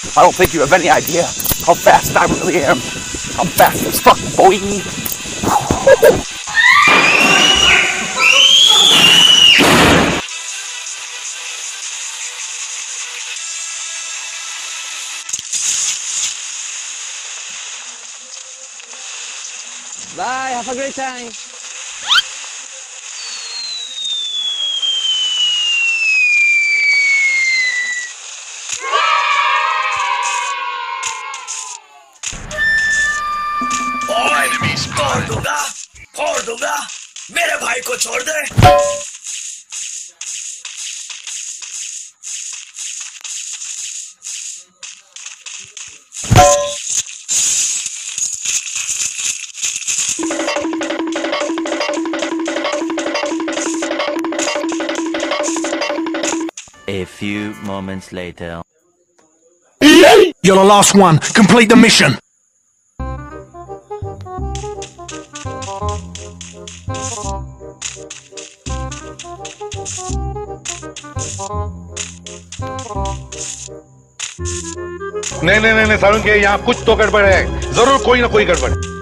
I don't think you have any idea how fast I really am. I'm fast as fuck, boy. Bye, have a great time. फोड़ दूंगा मेरे भाई को छोड़ दे। A few moments later. You're the last one. Complete the mission. नहीं, सारुण के यहाँ कुछ तो गड़बड़ है, जरूर कोई ना कोई गड़बड़।